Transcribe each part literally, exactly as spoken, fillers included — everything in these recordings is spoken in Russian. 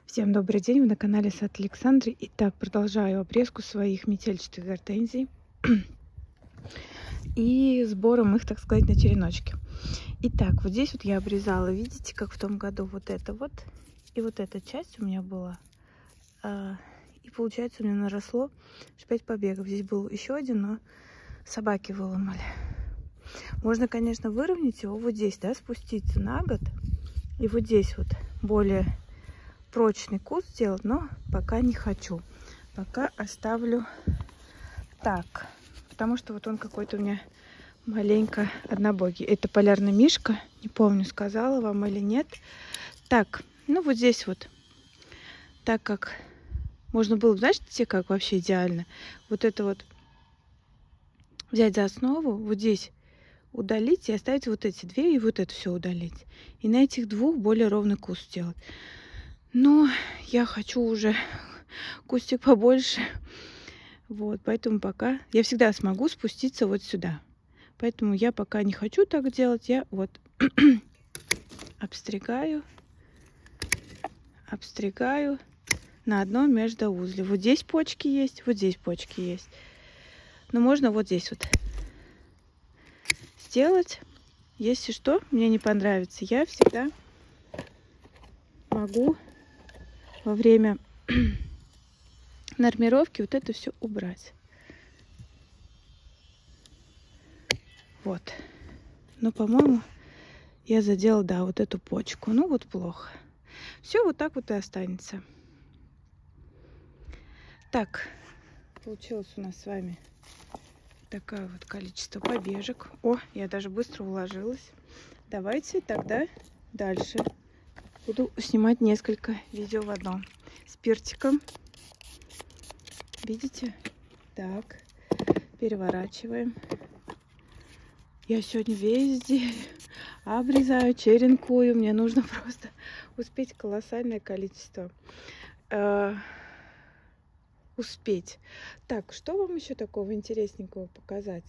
Всем добрый день, вы на канале Сад Александры. Итак, продолжаю обрезку своих метельчатых гортензий и сбором их, так сказать, на череночки. Итак, вот здесь вот я обрезала, видите, как в том году вот это вот, и вот эта часть у меня была, и получается у меня наросло пять побегов. Здесь был еще один, но собаки выломали. Можно, конечно, выровнять его вот здесь, да, спуститься на год, и вот здесь вот более прочный куст сделать, но пока не хочу. Пока оставлю так, потому что вот он какой-то у меня маленько однобогий. Это полярный мишка, не помню, сказала вам или нет. Так, ну вот здесь вот, так как можно было, знаете, как вообще идеально, вот это вот взять за основу, вот здесь удалить и оставить вот эти две, и вот это все удалить. И на этих двух более ровный куст сделать. Но я хочу уже кустик побольше. Вот, поэтому пока я всегда смогу спуститься вот сюда. Поэтому я пока не хочу так делать. Я вот обстригаю, обстригаю на одном междоузле. Вот здесь почки есть, вот здесь почки есть. Но можно вот здесь вот сделать. Если что, мне не понравится, я всегда могу во время нормировки вот это все убрать. Вот. Но, по-моему, я задела, да, вот эту почку. Ну, вот плохо. Все вот так вот и останется. Так, получилось у нас с вами такое вот количество побежек. О, я даже быстро уложилась. Давайте тогда дальше буду снимать несколько видео в одном. С перчиком. Видите? Так. Переворачиваем. Я сегодня везде обрезаю, черенкую. Мне нужно просто успеть колоссальное количество. Э, успеть. Так, что вам еще такого интересненького показать?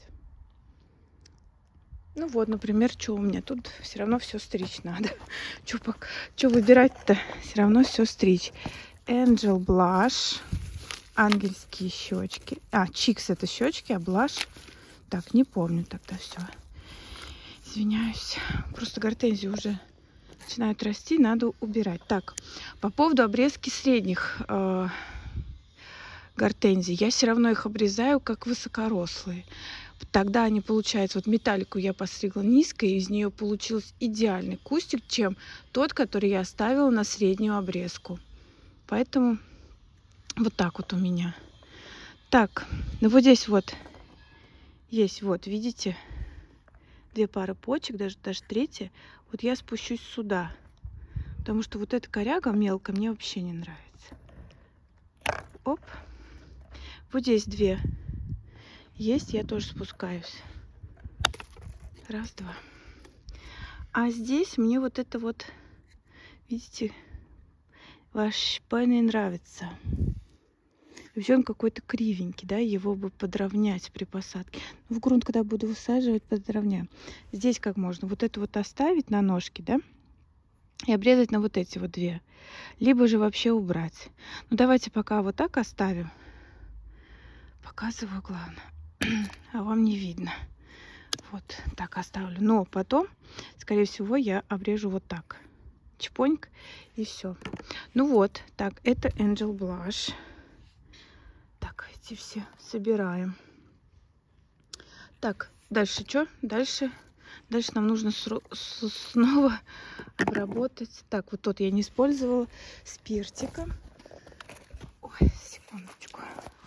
Ну вот, например, что у меня тут все равно все стричь надо. Что выбирать-то? Все равно все стричь. Angel Blush. Ангельские щечки. А, Чикс это щечки, а Blush. Так, не помню тогда все. Извиняюсь. Просто гортензии уже начинают расти, надо убирать. Так, по поводу обрезки средних э, гортензий. Я все равно их обрезаю как высокорослые. Тогда они получаются, вот металлику я постригла низко, и из нее получился идеальный кустик, чем тот, который я оставила на среднюю обрезку. Поэтому вот так вот у меня. Так, ну вот здесь вот есть, вот, видите, две пары почек, даже, даже третья. Вот я спущусь сюда, потому что вот эта коряга мелкая мне вообще не нравится. Оп. Вот здесь две есть, я тоже спускаюсь. Раз, два. А здесь мне вот это вот, видите, ваш не нравится. Вообще он какой-то кривенький, да, его бы подровнять при посадке. В грунт, когда буду высаживать, подровняю. Здесь как можно вот это вот оставить на ножки, да, и обрезать на вот эти вот две. Либо же вообще убрать. Ну, давайте пока вот так оставим. Показываю, главное. А вам не видно. Вот так оставлю. Но потом, скорее всего, я обрежу вот так. Чпоньк, и все. Ну вот, так, это Angel Blush. Так, эти все собираем. Так, дальше что? Дальше, дальше нам нужно снова обработать. Так, вот тот я не использовала с перчиком. Ой, секундочку.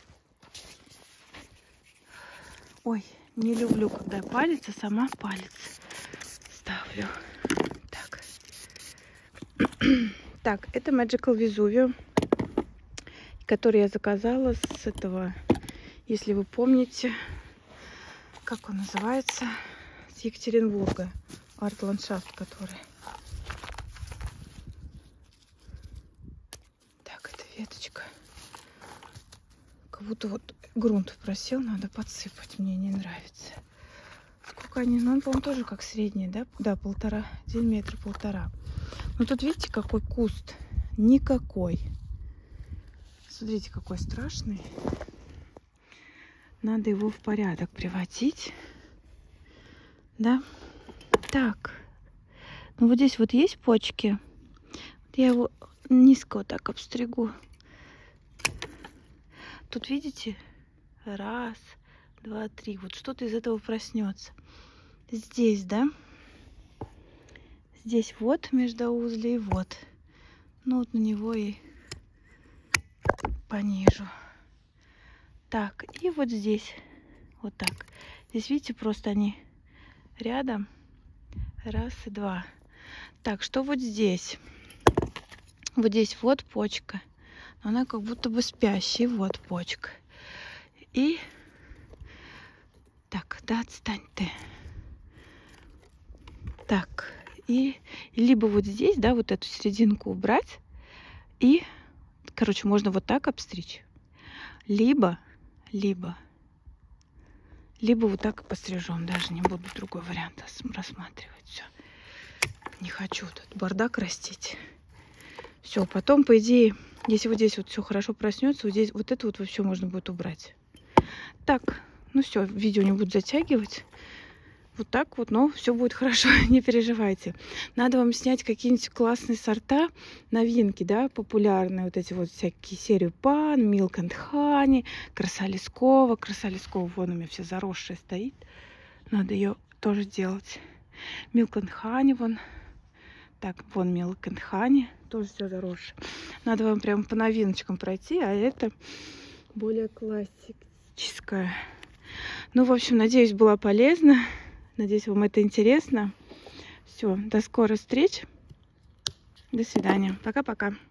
Ой, не люблю, когда палец, а сама палец ставлю. Так. Так, это Magical Vesuvio, который я заказала с этого, если вы помните, как он называется, с Екатеринбурга, арт-ландшафт, который. Так, это веточка. Как будто вот грунт просел, надо подсыпать, мне не нравится. Сколько они, ну он, по-моему, тоже как средний, да? Да, полтора, один метр, полтора. Но тут видите, какой куст никакой. Смотрите, какой страшный. Надо его в порядок приводить. Да? Так. Ну вот здесь вот есть почки. Я его низко вот так обстригу. Тут видите? Раз, два, три. Вот что-то из этого проснется. Здесь, да? Здесь вот междоузле и вот. Ну вот на него и понижу. Так, и вот здесь. Вот так. Здесь, видите, просто они рядом. Раз и два. Так, что вот здесь? Вот здесь вот почка. Но она как будто бы спящая. Вот почка. И... Так, да, отстань ты. Так, и либо вот здесь, да, вот эту серединку убрать. И, короче, можно вот так обстричь. Либо, либо, либо вот так и пострижем. Даже не буду другой вариант рассматривать. Все. Не хочу тут бардак растить. Все, потом, по идее, если вот здесь вот все хорошо проснется, вот здесь вот это вот вообще можно будет убрать. Так, ну все, видео не буду затягивать. Вот так вот, но все будет хорошо, не переживайте. Надо вам снять какие-нибудь классные сорта, новинки, да, популярные, вот эти вот всякие серию Пан, Milk and Honey, Краса Лескова. Краса Лескова вон у меня вся заросшая стоит. Надо ее тоже делать. Milk and Honey вон. Так, вон Milk and Honey, тоже все заросшее. Надо вам прям по новиночкам пройти, а это более классическое. Ну, в общем, надеюсь, была полезна. Надеюсь, вам это интересно. Все, до скорых встреч. До свидания. Пока-пока.